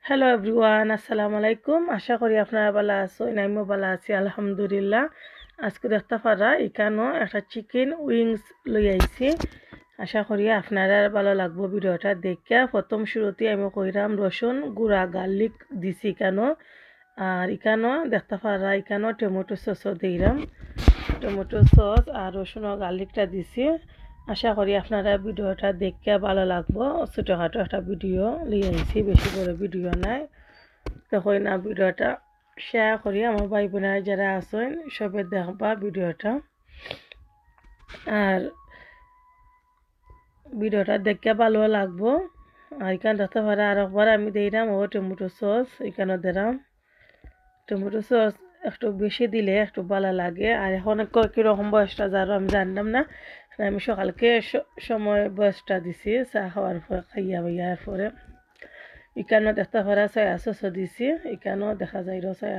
Hello everyone, আসসালামু আলাইকুম। আশা করি আপনারা ভালো আছেন। আমিও ভালো আছি আলহামদুলিল্লাহ। আজকে দেখতে পারা এখানেও একটা চিকেন উইংস লই আইছি। আশা করি আপনারা ভালো লাগবো ভিডিওটা দেখে। প্রথম শুরুতে আমি কইরাম রসুন গুঁড়া গার্লিক দিছি এখানেও। আর এখানেও দেখতে পারা এখানেও টমেটো সসও দিলাম। টমেটো সস আর রসুন ও গার্লিকটা দিছি। আশা করি আপনারা ভিডিওটা দেখে ভালো লাগবো। ছোটোখাটো একটা ভিডিও লিয়ে আইছি, বেশি বড় ভিডিও নাই। তখন না ভিডিওটা শেয়ার করি আমার ভাই বোনেরা যারা আছেন সবে দেখবা ভিডিওটা। আর ভিডিওটা দেখে ভালো লাগবো। আর এখানে দেখতে পারে আর একবার আমি দিলাম ও টমেটো সস, এখানে দিলাম টমেটো সস। একটু বেশি দিলে একটু ভালো লাগে। আর এখন কীরকম বয়সটা যারও আমি জানলাম না। আমি সকালকে সময় বয়সটা দিছি চা খাওয়ার পরে, খাইয়া বাইয়ার পরে। এখানেও দেখতে পারা সয়া সসও দিছি। এখানেও দেখা যায়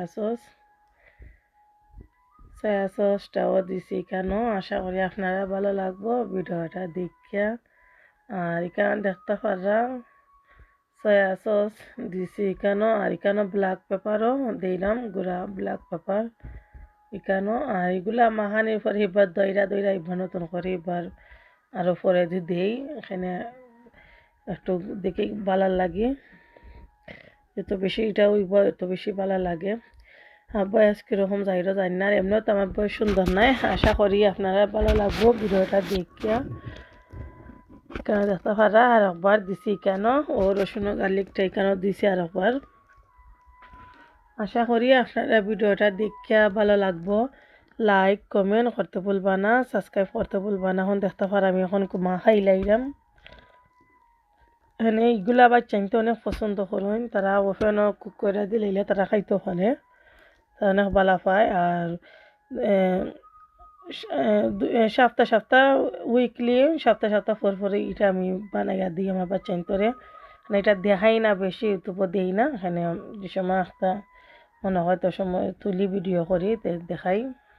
সয়া সসটাও দিছি এখানেও। আশা করি আপনারা ভালো লাগবো ভিডিওটা দেখিয়া। আর এখানে দেখতে পারা সয়া সস দিছি এখানেও। আর এখানেও ব্ল্যাক পেপারও দিলাম, গুঁড়া ব্ল্যাক পেপার এখানেও। আর এগুলা মাখানির পরে এবার দইরা এবার নতুন করে এবার আরও পরে দেই। এখানে একটু দেখে ভালো লাগে, এত বেশি এটা উইব এত বেশি ভালো লাগে। বয়স কীরকম যাইরও জানি না। আর এমনিও তো আমার বয়স সুন্দর নাই। আশা করি আপনারা ভালো লাগবো ভিডিওটা দেখিয়া। কেন দেখতে পারা আর একবার দিছি কেন ও রসুন গার্লিকটা এখানেও দিছি আর একবার। আশা করি আপনারা ভিডিওটা দেখিয়া ভালো লাগবো। লাইক কমেন্ট করতে ভুলবা না, সাবস্ক্রাইব করতে ভুলবা না। এখন দেখতে পারা আমি এখন কুমা খাইলাইলাম। এখানে এইগুলা বাচ্চাইতে অনেক পছন্দ করেন, তারা ওফেনও কুক করে দিলে তারা খাইতে পারে, তারা অনেক ভালো পায়। আর সপ্তাহ উইকলি সপ্তাহ পরে এটা আমি বানাইয়া দিই আমার বাচ্চাইন্তরে। মানে এটা দেখাই না, বেশি ইউটিউবও দিই না। এখানে যে সময় একটা মনে হয় তো সময় তুলি ভিডিও করি দেখাই।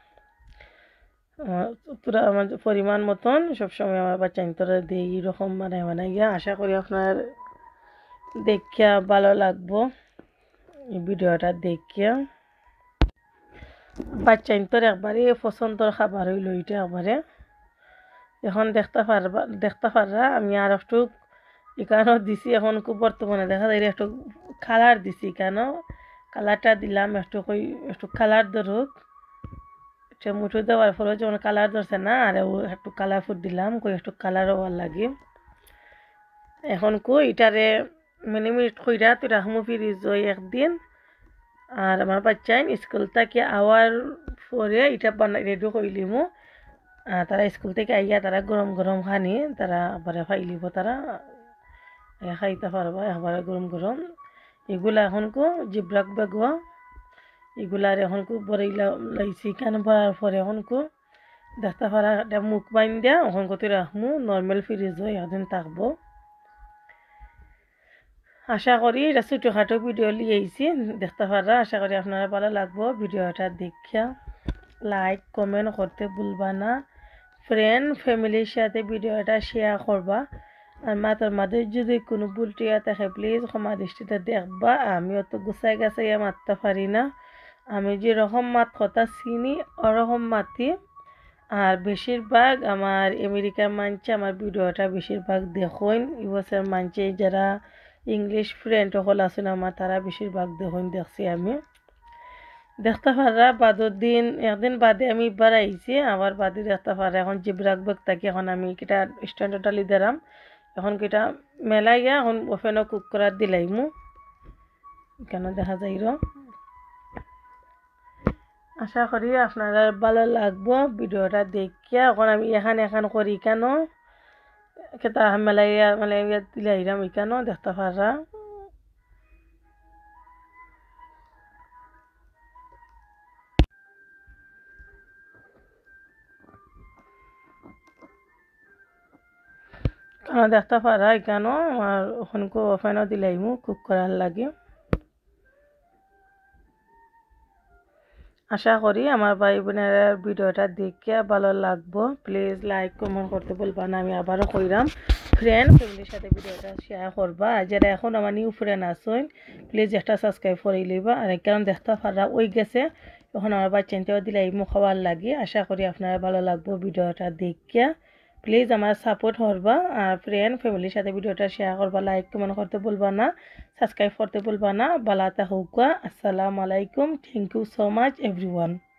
পুরা আমার পরিমাণ মতন সবসময় আমার বাচ্চাইন্তরে দিই এরকম বানাইয়া। আশা করি আপনার দেখিয়া ভালো লাগবো এই ভিডিওটা দেখিয়া। বাচ্চাইন্তর একবারে পছন্দর খাবার হইল এটা একবারে। এখন দেখতে পাররা আমি আর একটু এখানেও দিছি। এখন খুব বর্তমানে দেখা যায় একটু কালার দিছি এখানেও। কালারটা দিলাম একটু কালার ধরুক। টমেটো দেওয়ার পরে যেমন কালার ধরছে না, আর একটু কালার ফুড দিলাম একটু কালারও ভালো লাগে। এখন এটারে মিনিট কইরা তুই রাখমু ফ্রিজ ওই একদিন। আর আমার বাচ্চাই স্কুল থেকে আওয়ার পরে এটা বানাই রেডি করিলিমু। তারা স্কুল থেকে আইয়া তারা গরম গরম খানি তারা আবার খাইলিব, তারা খাইতে পারবা একবারে গরম গরম। এগুলা এখন জিব রাখবে গো। এগুলার এখন বড়াই লাইছি কেন ভরার পরে এখন দেখতে পারা মুখ বাইন দিয়া এখন তুই রাখমু নর্মাল ফ্রিজ হয়ে একদিন থাকবো। আশা করি এটা ছোটোখাটো ভিডিও লিয়েছি দেখতে পারা। আশা করি আপনারা ভালো লাগবো ভিডিওটা দেখিয়া। লাইক কমেন্ট করতে ভুলবা না। ফ্রেন্ড ফ্যামিলির সাথে ভিডিওটা শেয়ার করবা। আর মাতার মাঝে যদি কোনো ভুল টিয়া থাকে প্লিজ ক্ষমা দৃষ্টিতে দেখবা। আমিও তো গুছাই গাছাইয়া মারতে পারি না। আমি যেরকম মাত কথা চিনি ওরকম মাতি। আর বেশিরভাগ আমার আমেরিকার মানছে আমার ভিডিওটা বেশিরভাগ দেখুন। ইউএসের মানছে যারা ইংলিশ ফ্রেন্ড সকল আছেন আমার, তারা বেশিরভাগ দেখছি আমি। দেখতে পারা একদিন বাদে আমি এবার আইছি আবার বাদে দেখতে পারা। এখন জিব রাখবে তাকে এখন আমি কিটা স্ট্যান্ডার্ড ডালি দিলাম। এখন কিটা মেলাইয়া এখন ওভেনও কুক করার দিলাইমু কেন দেখা যাইর। আশা করি আপনারা ভালো লাগবো ভিডিওটা দেখিয়া। এখন আমি এখান করি কেন কেতা মেলাইয়া দিলাইরাম এখানেও দেখতে পারা। কেন দেখতে পারা এখানেও আমার ওখানে ওভেনও দিলাইমু কুক করার লাগে। আশা করি আমার ভাই বোনের ভিডিওটা দেখে ভালো লাগবো। প্লিজ লাইক কমেন্ট করতে বলবা না। আমি আবারও কইরাম ফ্রেন্ড ফ্যামিলির সাথে ভিডিওটা শেয়ার করবা। আর যারা এখন আমার নিউ ফ্রেন্ড আসুন প্লিজ একটা সাবস্ক্রাইব করে লইবা। আর কারণ দেখতে পারা ওই গেছে এখন আমার বাচ্চাটাও দিলে এই খাবার লাগে। আশা করি আপনারা ভালো লাগবো ভিডিওটা দেখিয়া। প্লিজ আমার সাপোর্ট করবা। আর ফ্রেন্ড ফ্যামিলির সাথে ভিডিওটা শেয়ার করবা, লাইক কমেন্ট করতে বলবা না, সাবস্ক্রাইব করতে বলবা না। বালাতা হোক। আসসালামু আলাইকুম। Thank you so much everyone.